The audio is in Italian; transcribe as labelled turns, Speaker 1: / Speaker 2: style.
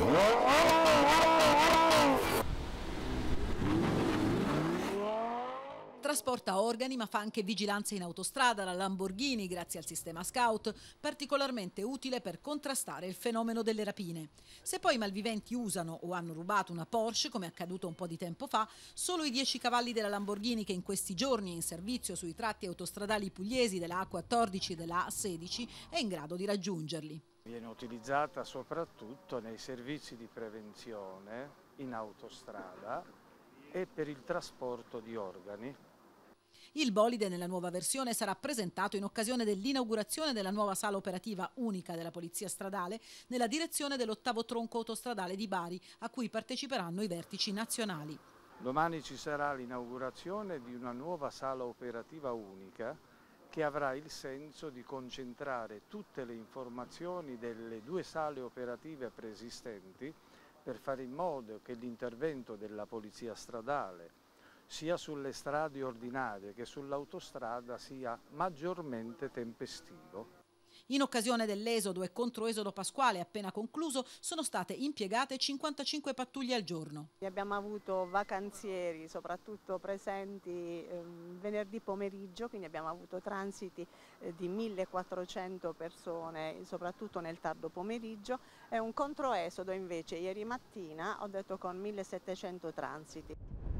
Speaker 1: Trasporta organi ma fa anche vigilanza in autostrada. La Lamborghini, grazie al sistema Scout, particolarmente utile per contrastare il fenomeno delle rapine. Se poi i malviventi usano o hanno rubato una Porsche, come è accaduto un po' di tempo fa, solo i 10 cavalli della Lamborghini, che in questi giorni è in servizio sui tratti autostradali pugliesi della A14 e della A16, è in grado di raggiungerli.
Speaker 2: Viene utilizzata soprattutto nei servizi di prevenzione in autostrada e per il trasporto di organi.
Speaker 1: Il bolide nella nuova versione sarà presentato in occasione dell'inaugurazione della nuova sala operativa unica della Polizia Stradale nella direzione dell'8° tronco autostradale di Bari, a cui parteciperanno i vertici nazionali.
Speaker 2: Domani ci sarà l'inaugurazione di una nuova sala operativa unica che avrà il senso di concentrare tutte le informazioni delle 2 sale operative preesistenti per fare in modo che l'intervento della Polizia Stradale sia sulle strade ordinarie che sull'autostrada sia maggiormente tempestivo.
Speaker 1: In occasione dell'esodo e controesodo pasquale appena concluso sono state impiegate 55 pattuglie al giorno.
Speaker 3: Abbiamo avuto vacanzieri soprattutto presenti venerdì pomeriggio, quindi abbiamo avuto transiti di 1400 persone soprattutto nel tardo pomeriggio, e un controesodo invece ieri mattina ho detto con 1700 transiti.